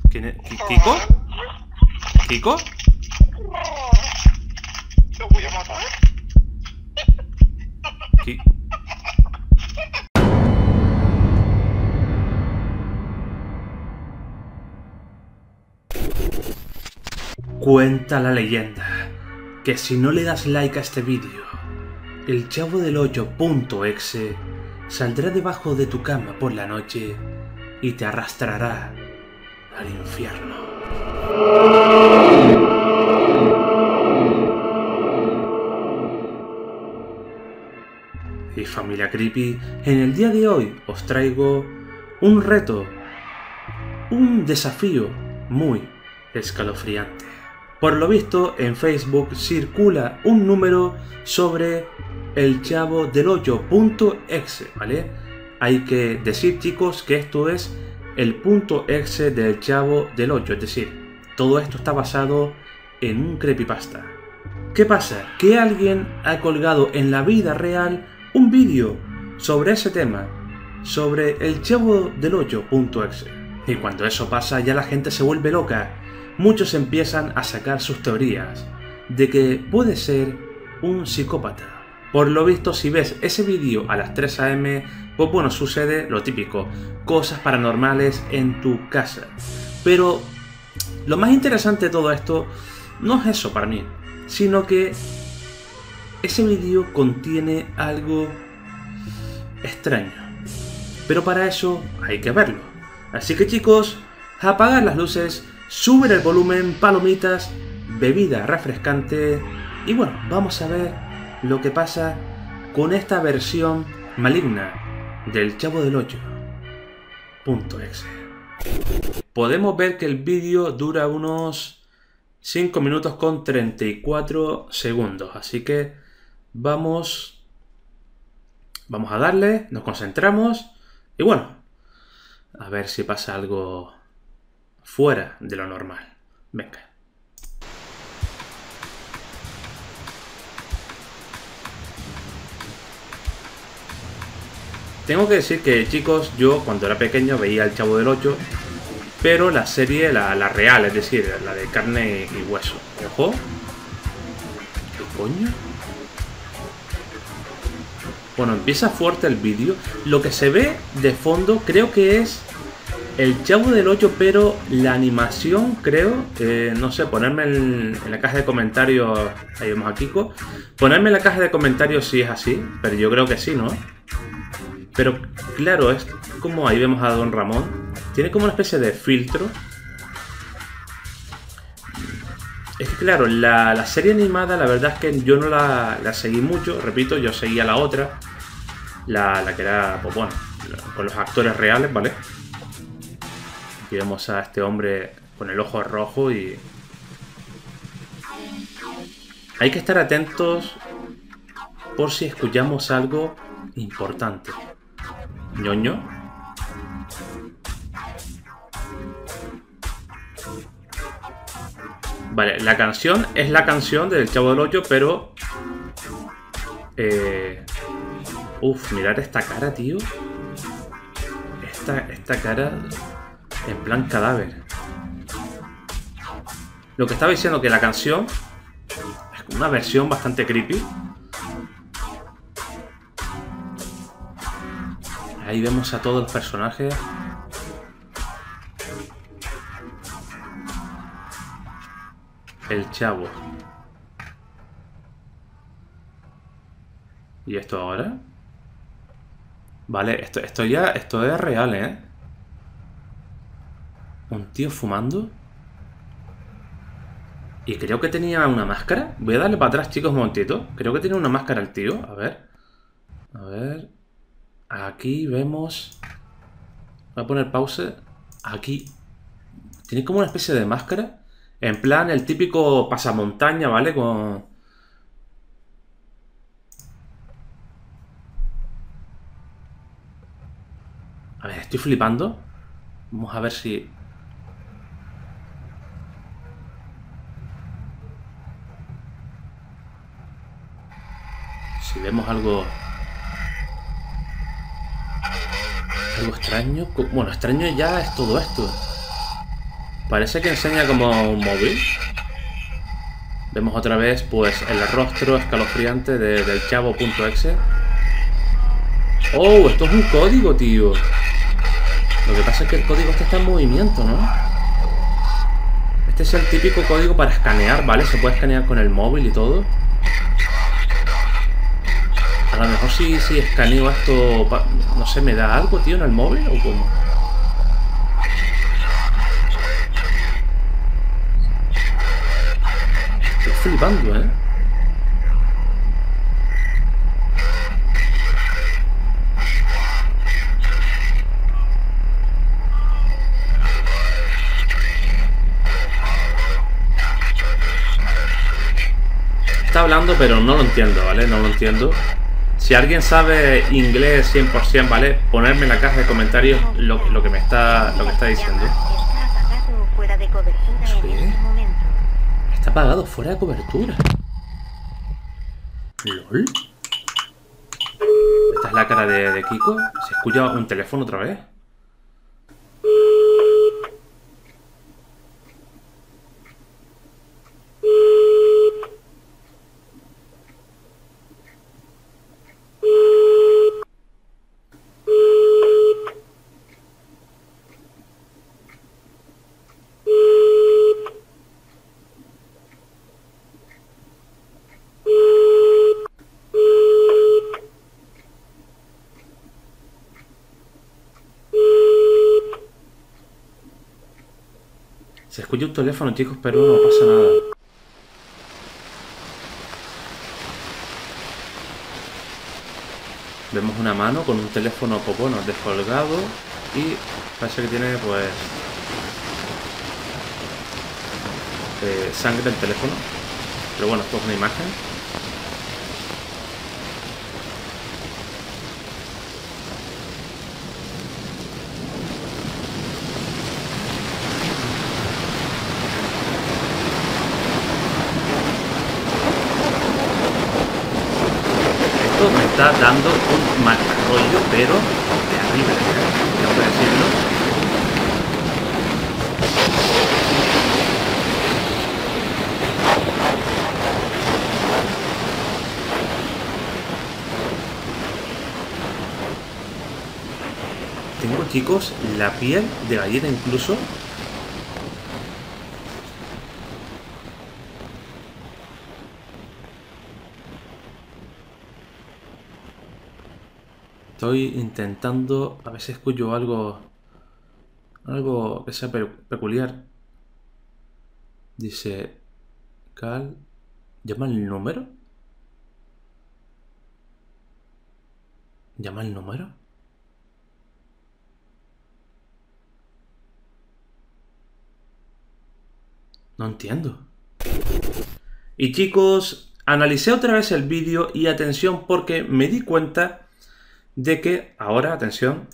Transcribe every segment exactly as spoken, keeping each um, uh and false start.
¿Quién es? ¿Kiko? ¿Kiko? Te voy a matar. Ki- Cuenta la leyenda que si no le das like a este vídeo, el Chavo del Ocho.exe saldrá debajo de tu cama por la noche y te arrastrará al infierno. Y familia creepy, en el día de hoy os traigo un reto, un desafío muy escalofriante. Por lo visto, en Facebook circula un número sobre el Chavo del Ocho.exe, ¿vale? Hay que decir, chicos, que esto es el punto exe del Chavo del Ocho, es decir, todo esto está basado en un creepypasta. ¿Qué pasa? Que alguien ha colgado en la vida real un vídeo sobre ese tema, sobre el Chavo del Ocho.exe. Y cuando eso pasa, ya la gente se vuelve loca. Muchos empiezan a sacar sus teorías de que puede ser un psicópata. Por lo visto, si ves ese vídeo a las tres a eme, pues bueno, sucede lo típico, cosas paranormales en tu casa. Pero lo más interesante de todo esto no es eso para mí, sino que ese vídeo contiene algo extraño. Pero para eso hay que verlo. Así que, chicos, apagar las luces, subir el volumen, palomitas, bebida refrescante y bueno, vamos a ver lo que pasa con esta versión maligna del Chavo del Ocho.exe. Podemos ver que el vídeo dura unos cinco minutos con treinta y cuatro segundos, así que vamos, vamos a darle, nos concentramos y bueno, a ver si pasa algo fuera de lo normal. Venga. Tengo que decir que, chicos, yo cuando era pequeño veía el Chavo del Ocho, pero la serie, la, la real, es decir, la de carne y hueso. Ojo. ¿Qué coño? Bueno, empieza fuerte el vídeo. Lo que se ve de fondo creo que es el Chavo del Ocho, pero la animación, creo, eh, no sé, ponerme en, en la caja de comentarios, ahí vemos a Kiko, ponerme en la caja de comentarios si es así, pero yo creo que sí, ¿no? Pero claro, es como, ahí vemos a Don Ramón, tiene como una especie de filtro. Es que claro, la, la serie animada, la verdad es que yo no la, la seguí mucho, repito, yo seguía la otra, la, la que era, pues bueno, con los actores reales, ¿vale? Aquí vemos a este hombre con el ojo rojo y hay que estar atentos por si escuchamos algo importante. ¿Ñoño? Vale, la canción es la canción del Chavo del Ocho, pero eh... Uf, mirad esta cara, tío. Esta, esta cara en plan cadáver. Lo que estaba diciendo, que la canción es una versión bastante creepy. Ahí vemos a todos los personajes. El Chavo. ¿Y esto ahora? Vale, esto, esto ya, esto es real, ¿eh? Un tío fumando. Y creo que tenía una máscara. Voy a darle para atrás, chicos, un momentito. Creo que tiene una máscara el tío. A ver. A ver. Aquí vemos... Voy a poner pausa. Aquí. Tiene como una especie de máscara. En plan, el típico pasamontaña, ¿vale? Con... A ver, estoy flipando. Vamos a ver si... Si vemos algo... Algo extraño. Bueno, extraño ya es todo esto. Parece que enseña como un móvil. Vemos otra vez pues el rostro escalofriante de, del chavo.exe. Oh, esto es un código, tío. Lo que pasa es que el código este está en movimiento, ¿no? Este es el típico código para escanear, ¿vale? Se puede escanear con el móvil y todo. A lo mejor si, si escaneo esto, no sé, ¿me da algo, tío, en el móvil o cómo? Estoy flipando, ¿eh? Está hablando, pero no lo entiendo, ¿vale? No lo entiendo. Si alguien sabe inglés cien por cien, ¿vale? Ponerme en la caja de comentarios lo, lo que me está, lo que está diciendo. ¿Qué? Está apagado fuera de cobertura. ¿Lol? Esta es la cara de, de Kiko. ¿Se escucha un teléfono otra vez? Se escucha un teléfono, chicos, pero no pasa nada. Vemos una mano con un teléfono, pues bueno, descolgado. Y parece que tiene, pues... Eh, sangre en el teléfono. Pero bueno, esto es una imagen. Me está dando un mal rollo, pero terrible, ¿eh? Tengo que decirlo. Tengo, chicos, la piel de gallina incluso. Estoy intentando... A ver si escucho algo... Algo que sea pe peculiar. Dice... Cal... ¿Llama el número? ¿Llama el número? No entiendo. Y chicos, analicé otra vez el vídeo y atención porque me di cuenta... de que ahora, atención,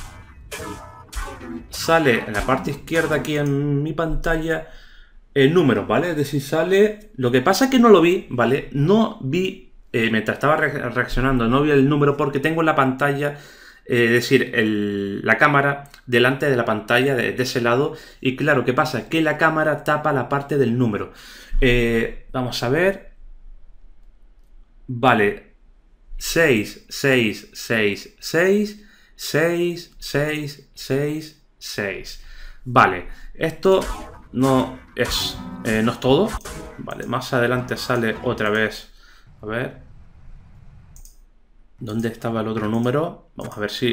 sale en la parte izquierda aquí en mi pantalla el número, ¿vale? Es decir, sale... Lo que pasa es que no lo vi, ¿vale? No vi, eh, mientras estaba re reaccionando, no vi el número porque tengo la pantalla, eh, es decir, el, la cámara delante de la pantalla de, de ese lado. Y claro, ¿qué pasa? Que la cámara tapa la parte del número. Eh, vamos a ver. Vale. seis, seis, seis, seis, seis, seis, seis, seis. Vale, esto no es, eh, no es todo. Vale, más adelante sale otra vez. A ver. ¿Dónde estaba el otro número? Vamos a ver si...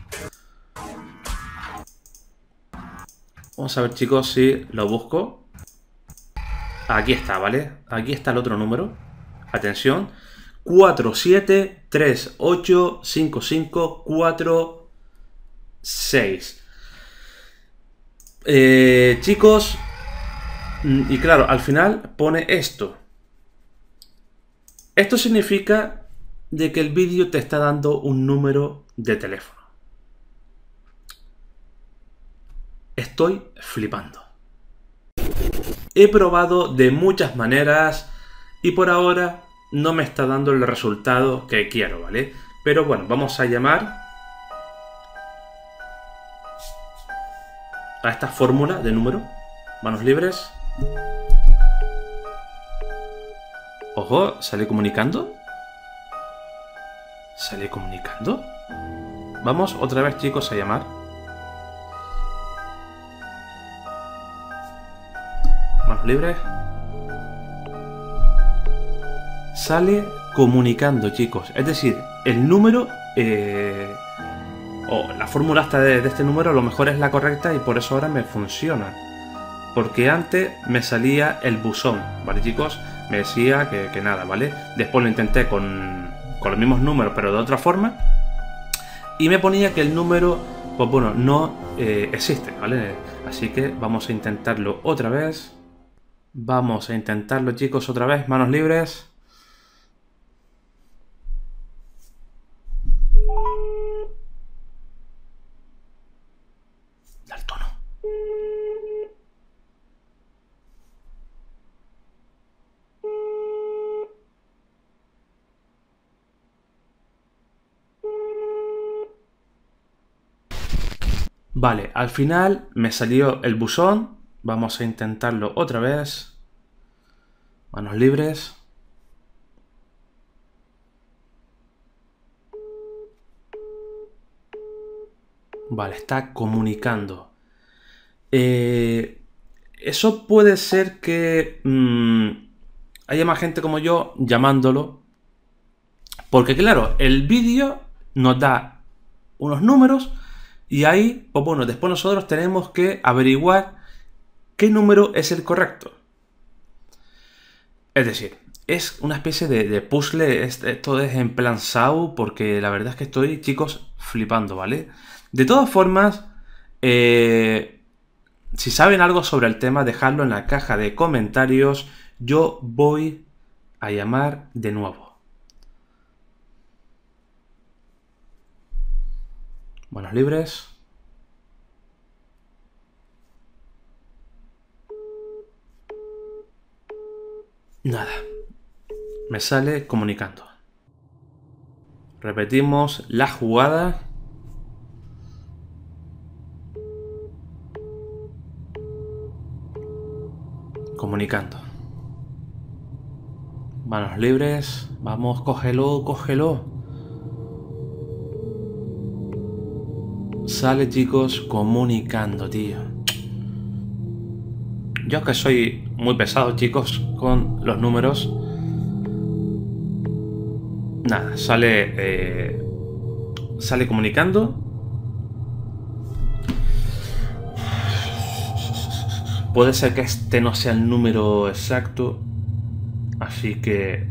Vamos a ver, chicos, si lo busco. Aquí está, ¿vale? Aquí está el otro número. Atención. cuatro, siete, tres, ocho, cinco, cinco, cuatro, seis. Eh, chicos, y claro, al final pone esto. Esto significa de que el vídeo te está dando un número de teléfono. Estoy flipando. He probado de muchas maneras y por ahora no me está dando el resultado que quiero, ¿vale? Pero bueno, vamos a llamar a esta fórmula de número. Manos libres. Ojo, ¿sale comunicando? ¿Sale comunicando? Vamos otra vez, chicos, a llamar. Manos libres. Sale comunicando, chicos. Es decir, el número... Eh, o la fórmula hasta de, de este número a lo mejor es la correcta y por eso ahora me funciona. Porque antes me salía el buzón, ¿vale, chicos? Me decía que, que nada, ¿vale? Después lo intenté con, con los mismos números, pero de otra forma. Y me ponía que el número, pues bueno, no eh, existe, ¿vale? Así que vamos a intentarlo otra vez. Vamos a intentarlo, chicos, otra vez. Manos libres. Da el tono. Vale, al final me salió el buzón. Vamos a intentarlo otra vez. Manos libres. Vale, está comunicando. Eh, eso puede ser que mmm, haya más gente como yo llamándolo. Porque claro, el vídeo nos da unos números y ahí, pues bueno, después nosotros tenemos que averiguar qué número es el correcto. Es decir, es una especie de, de puzzle. Esto es en plan S A U, porque la verdad es que estoy, chicos, flipando, ¿vale? De todas formas, eh, si saben algo sobre el tema, dejadlo en la caja de comentarios. Yo voy a llamar de nuevo. Manos libres. Nada. Me sale comunicando. Repetimos la jugada. Comunicando. Manos libres. Vamos, cógelo, cógelo. Sale, chicos, comunicando, tío. Yo es que soy muy pesado, chicos, con los números. Nada, sale... Eh, sale comunicando. Puede ser que este no sea el número exacto. Así que...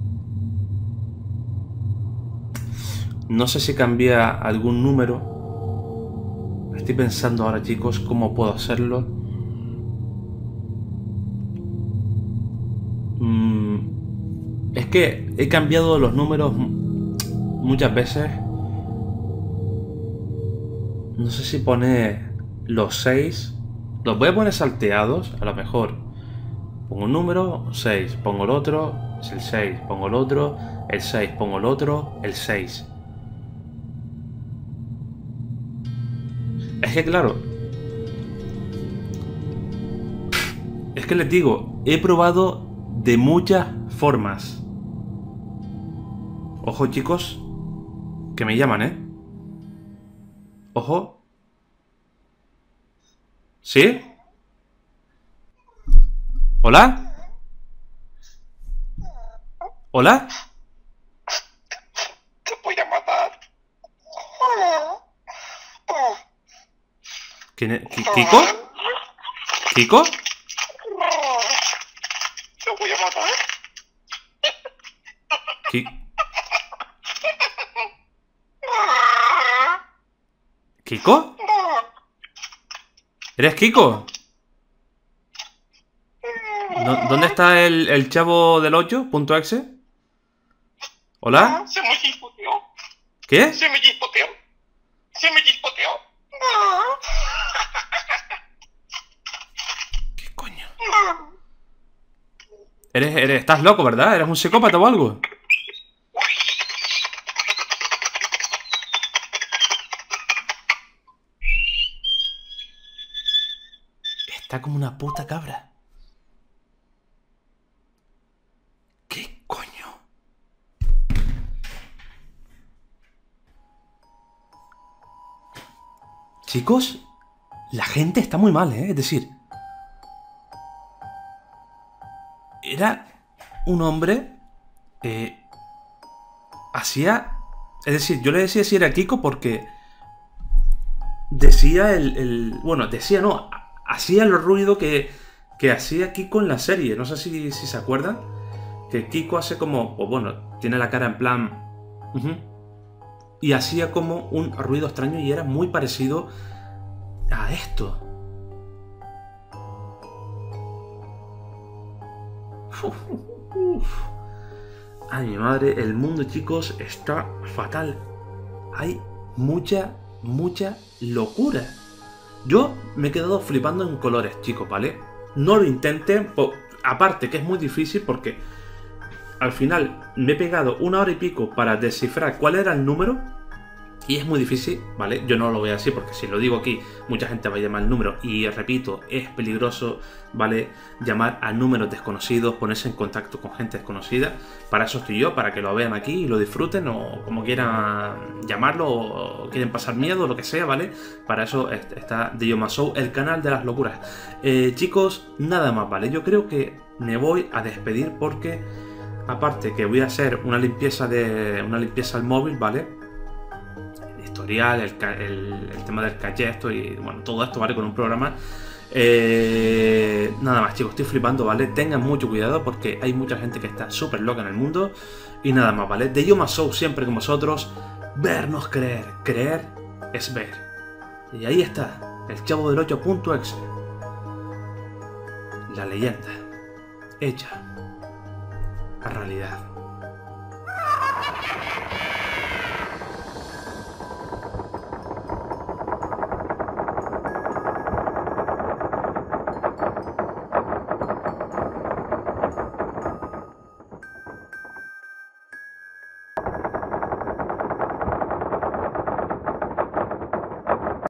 no sé si cambia algún número. Estoy pensando ahora, chicos, cómo puedo hacerlo. Mm, es que he cambiado los números muchas veces. No sé si poner los seis. Los voy a poner salteados, a lo mejor. Pongo un número, seis, pongo el otro, es el seis, pongo el otro, el seis, pongo el otro, el seis. Es que claro, es que les digo, he probado de muchas formas. Ojo, chicos, que me llaman, ¿eh? Ojo. ¿Sí? ¿Hola? ¿Hola? Te voy a matar. ¿Quién es? ¿Kiko? ¿Kiko? Te voy a matar. Ki- ¿Kiko? ¿Eres Kiko? ¿Dó- ¿Dónde está el, el chavo del ocho punto exe? ¿Hola? Se me chispoteó. ¿Qué? Se me chispoteó. Se me chispoteó. ¿Qué coño? ¿Eres, eres, estás loco, ¿verdad? ¿Eres un psicópata o algo? Está como una puta cabra. ¿Qué coño? Chicos, la gente está muy mal, ¿eh? Es decir, era un hombre... Eh, hacía... Es decir, yo le decía si era Kiko porque... Decía el... el bueno, decía no... Hacía el ruido que, que hacía Kiko en la serie. No sé si, si se acuerdan. Que Kiko hace como... O bueno, tiene la cara en plan... Uh-huh, y hacía como un ruido extraño y era muy parecido a esto. Uf, uf. Ay, mi madre, el mundo, chicos, está fatal. Hay mucha, mucha locura. Yo me he quedado flipando en colores, chicos, ¿vale? No lo intenten, aparte que es muy difícil porque al final me he pegado una hora y pico para descifrar cuál era el número y es muy difícil, ¿vale? Yo no lo voy a decir porque si lo digo aquí mucha gente va a llamar el número y repito, es peligroso, ¿vale? Llamar a números desconocidos, ponerse en contacto con gente desconocida. Para eso estoy yo, para que lo vean aquí y lo disfruten o como quieran llamarlo o quieren pasar miedo o lo que sea, ¿vale? Para eso está The Yoma Show, el canal de las locuras. Eh, chicos, nada más, ¿vale? Yo creo que me voy a despedir porque aparte que voy a hacer una limpieza de una limpieza al móvil, ¿vale? Historial, el, el, el tema del caché, esto y bueno, todo esto, ¿vale? Con un programa. Eh, nada más, chicos, estoy flipando, ¿vale? Tengan mucho cuidado porque hay mucha gente que está súper loca en el mundo. Y nada más, ¿vale? The Yoma Show siempre con vosotros. Vernos creer. Creer es ver. Y ahí está, el Chavo del ocho punto exe. La leyenda hecha a realidad.